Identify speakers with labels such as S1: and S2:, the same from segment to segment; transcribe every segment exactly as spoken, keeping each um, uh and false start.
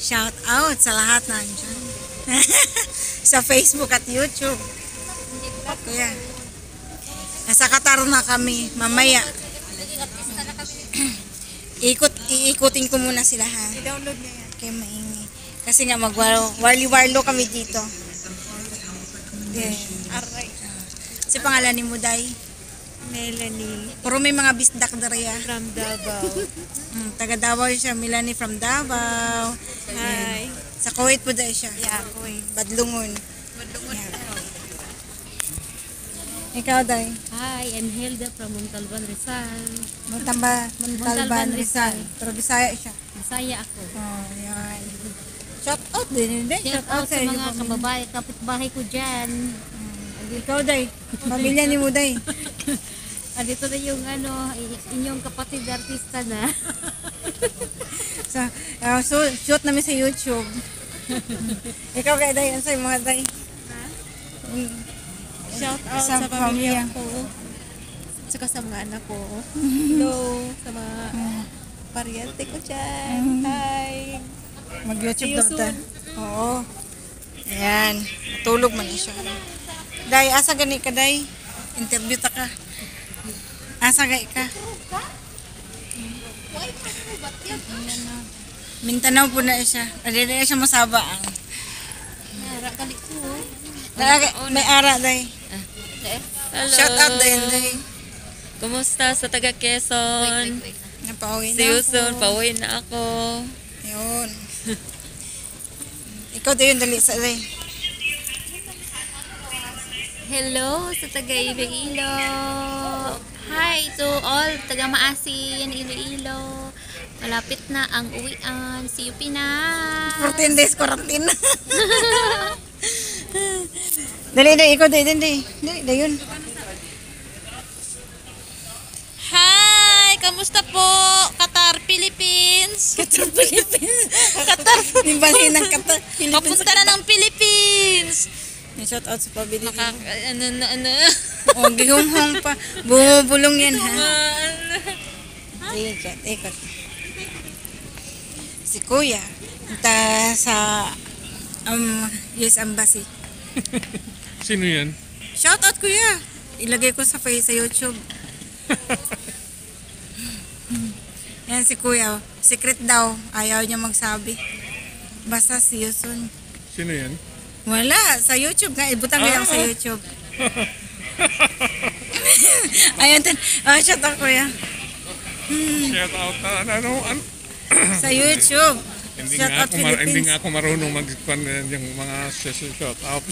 S1: Shout out sa lahat na andyan. Sa Facebook at YouTube. Kuya. Nasa Qatar na kami. Mamaya. Ikot, iikutin ko muna sila ha.
S2: I-download niya yan.
S1: Kaya maingay. Kasi nga mag-warli-warlo kami dito. Yeah.
S2: Aray.
S1: Si pangalan ni Muday.
S2: Melanie
S1: Puro may mga bisdak dariya.
S2: from Davao.
S1: Mm, taga Davao siya. Melanie from Davao.
S2: Hi.
S1: Sa Kuwait po dahil siya.
S2: Yeah, ako eh.
S1: Badlungon.
S2: Madungon
S1: Yeah.
S2: ako.
S1: Ikaw day.
S3: Hi, I'm Hilda from Montalban, Rizal.
S1: Muntamba, Muntalban,
S3: Montalban,
S1: Rizal.
S3: Rizal.
S1: Pero Bisaya siya.
S3: Masaya ako.
S1: Oh, yan. Shout out din, hindi?
S3: Shout out sa
S1: inyo,
S3: mga
S1: pamilya.
S3: kababae, kapitbahay ko dyan.
S1: Ikaw day. Pamilya ni Muday.
S3: Ah, dito na yung ano, i- inyong kapatid artista na.
S1: So, uh, so shoot namin sa YouTube. Ikaw kay day, ano sa'yo mga day? Mm,
S2: Shout out
S1: Sa
S2: sa, pamilya
S1: pamilya.
S2: ko. Saka sa mga anak ko. Hello. Sa mga pariente ko dyan. Hi.
S1: Mag-YouTube
S2: See you
S1: daw ta.
S2: soon.
S1: Oo. Ayan. Tulog man na siya. Day, asa gani ka day? Interview ta ka. Asa gay ka? Mindanao po na siya. Pwede na siya masaba ang.
S3: Nara, kali ko.
S1: Lagi- May ara day.
S4: Hello.
S1: Shout out din day.
S4: Kumusta sa taga Quezon?
S1: Napauwi na
S4: See you
S1: ako.
S4: soon. Pauwi na ako.
S1: Yun. Ikaw din dali sa day.
S3: Hello sa taga Iloilo. Hi to all taga Maasin, Iloilo. Malapit na ang uwian. See you Pinas.
S1: fourteen days quarantine. Dali, dali. Ikaw dali, dali. Dali, dali yun.
S2: Hi! Kamusta po? Qatar, Philippines?
S1: Qatar, Philippines. Qatar. Nimbali ng Qatar. Philippines.
S2: Papunta na ng Philippines!
S1: Shout out sa pabili.
S4: Maka, ano, ano, ano.
S1: O, gihunghong pa. Bumubulong yan, ha? Ikot, ikot. Si Kuya. Punta sa um, U S Embassy.
S5: Sino yan?
S1: Shout out, Kuya. Ilagay ko sa face sa YouTube. Yan si Kuya. Secret daw. Ayaw niya magsabi. Basta see you soon.
S5: Sino yan?
S1: Wala. Sa YouTube nga. Ibutang ah. sa YouTube. Ayun. Ten. Oh, shout out, Kuya.
S5: Shout out. Ano, ano, ano?
S1: Sa YouTube.
S5: Hindi
S1: Shout
S5: nga,
S1: out
S5: ako, mar- hindi
S1: Philippines.
S5: nga ako marunong mag-pan yung mga shout out.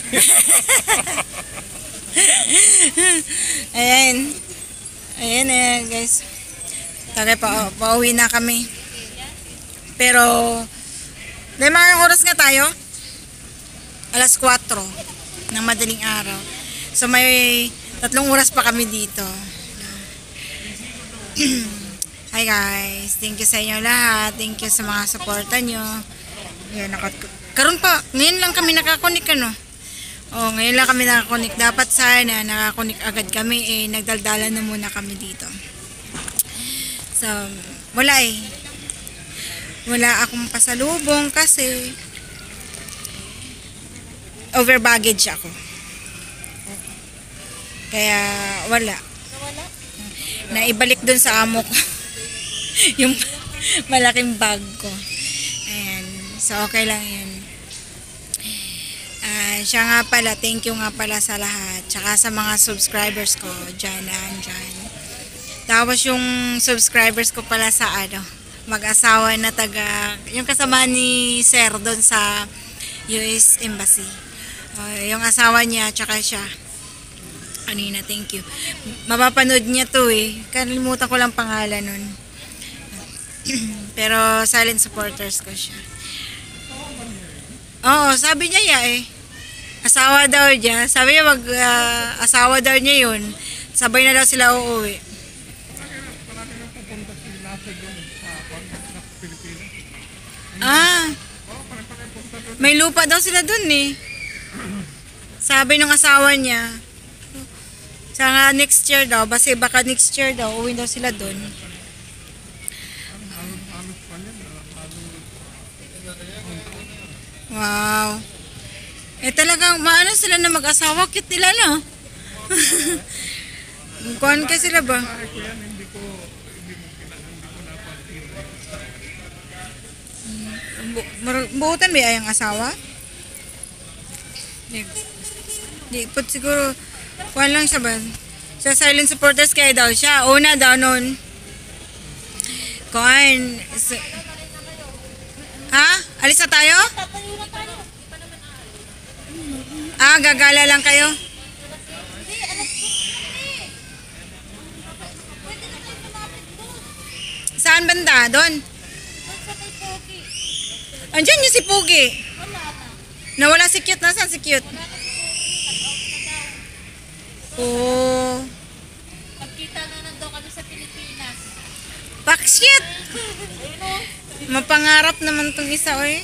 S1: Ayan. Ayan eh, guys. Tagay pa, pauwi na kami. Pero, dahil mga oras nga tayo? Alas kwatro ng madaling araw. So may tatlong oras pa kami dito. Hi guys, thank you sa inyo lahat. Thank you sa mga suporta nyo. Yan, nakat karon pa, ngayon lang kami nakakonik ano. Oh, ngayon lang kami nakakonik. Dapat sana nakakonik agad kami eh nagdaldalan na muna kami dito. So, wala eh. Wala akong pasalubong kasi over baggage ako. Kaya wala. Naibalik dun sa amo ko. Yung malaking bag ko. Ayan. So, okay lang yun. Uh, siya nga pala, thank you nga pala sa lahat. Tsaka sa mga subscribers ko, dyan na, dyan. Tapos yung subscribers ko pala sa ano, mag-asawa na taga, yung kasama ni Sir doon sa U S Embassy. Uh, yung asawa niya, tsaka siya. Kanina, thank you. Mapapanood niya to eh. Kalimutan ko lang pangalan nun. Pero silent supporters ko siya. Oo, sabi niya ya eh. Asawa daw niya. Sabi niya mag uh, asawa daw niya yun. Sabay na daw sila uuwi. Ah. May lupa daw sila dun eh. Sabi ng asawa niya. Sa next year daw, basta baka next year daw, uwi daw sila dun. Wow. Eh talagang maano sila na mag-asawa, cute nila no. Kuhan ka sila ba? Bu mar- buutan ba yung asawa? Di, di put siguro kuhan lang siya ba? Sa silent supporters kaya daw siya. Una daw nun. Kuhan. sa- Ha? Alis na tayo? Ah, gagala lang kayo? Saan banda? Doon? Andiyan yung si Pugi. Nawala si Cute. Nasaan si Cute? Oh.
S3: Pagkita na nandun kami sa Pilipinas.
S1: Pakshit! Mapangarap naman tong isa, oy.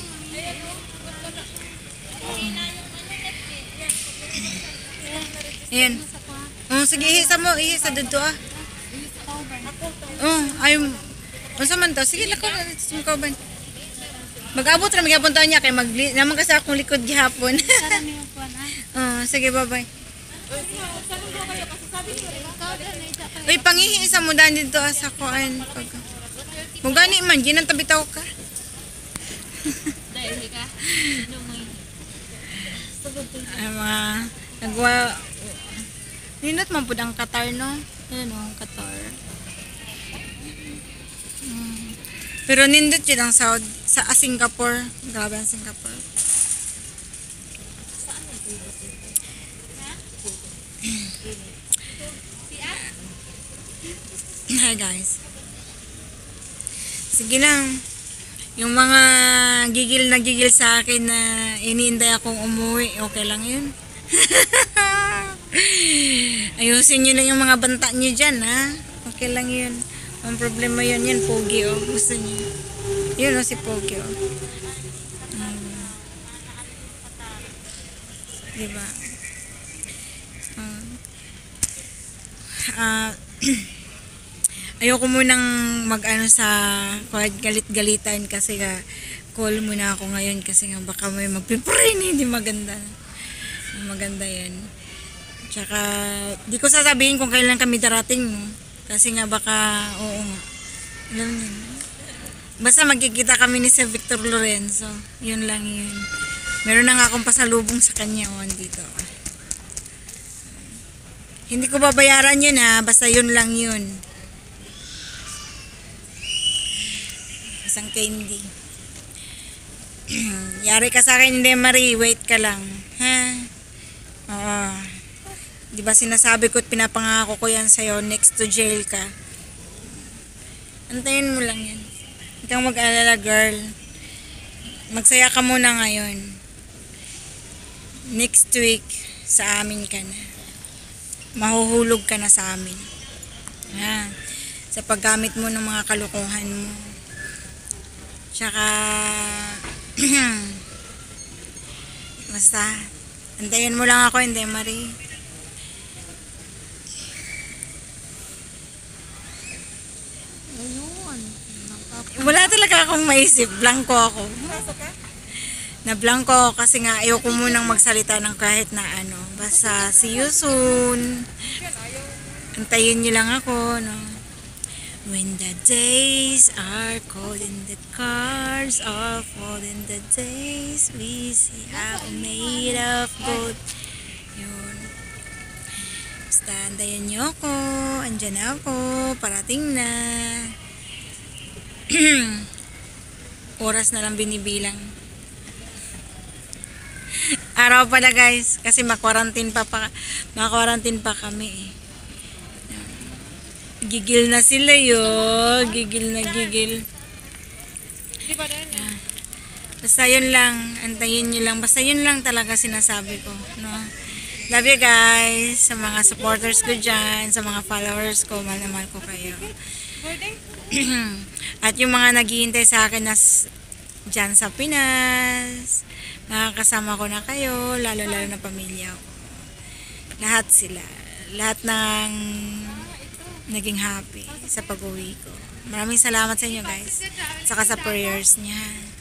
S1: Ayan. Oh, sige, ihisa mo. Ihisa dito, ah. Oh, ay, unsa man to? Sige, lakaw na dito sa kauban. Mag-abot ra magyapon tayo niya kay mag naman kasi akong likod gihapon. Oh, sige, bye-bye. Uy, pangihi isa mo daan dito ah, sa kuan. Pag mo gani man ginantabi taw ka.
S3: Dahil ka. Ano mo yun?
S1: Ay, mga nagwa nindot man pud ang Qatar no. Ayun oh, Qatar. Mm. Pero nindot yun ang Saudi sa ah, Singapore. Grabe ang Singapore. Hi guys. Sige lang. Yung mga gigil na gigil sa akin na iniinday akong umuwi, okay lang yun. Ayusin nyo lang yung mga banta nyo dyan, ha? Okay lang yun. Ang problema yun, yan, Pogi, oh. Gusto nyo. Yun, oh, si Pogi, oh. Hmm. Diba? Hmm. Ah... Ayoko munang mag-ano sa galit-galitan kasi nga call muna ako ngayon kasi nga baka may magpiprain, hindi maganda. Maganda yan. Tsaka, di ko sasabihin kung kailan kami darating, no? Kasi nga baka, oo nga. Alam niyo. Basta magkikita kami ni Sir Victor Lorenzo. Yun lang yun. Meron na nga akong pasalubong sa kanya, oh, dito. Hindi ko babayaran yun, ha? Basta yun lang yun. Isang candy. Yari ka sa akin, hindi Marie, wait ka lang. Ha? Oo. Di ba sinasabi ko at pinapangako ko yan sa'yo, next to jail ka. Antayin mo lang yan. Huwag kang mag-alala, girl. Magsaya ka muna ngayon. Next week, sa amin ka na. Mahuhulog ka na sa amin. Ha? Sa paggamit mo ng mga kalukuhan mo. Tsaka, basta, antayin mo lang ako, hindi, Marie.
S3: Ayun.
S1: Wala talaga akong maisip, blanco ako. Na blanco ako kasi nga ayoko munang magsalita ng kahit na ano. Basta, see you soon. Antayin niyo lang ako, no? When the days are cold and the cars are falling, the days we see how made of gold. Yun. Basta antayin niyo ako. Andyan na ako. Parating na. Oras na lang binibilang. Araw pala guys. Kasi makwarantin pa, pa, makwarantin pa kami eh. Gigil na sila yun. Gigil na gigil. Ah. Basta yun lang. Antayin nyo lang. Basta yun lang talaga sinasabi ko. No? Love you guys. Sa mga supporters ko dyan. Sa mga followers ko. Mahal na mahal ko kayo. At yung mga naghihintay sa akin na dyan sa Pinas. Nakakasama ko na kayo. Lalo-lalo na pamilya ko. Lahat sila. Lahat ng naging happy sa pag-uwi ko. Maraming salamat sa inyo guys. Saka sa prayers niya.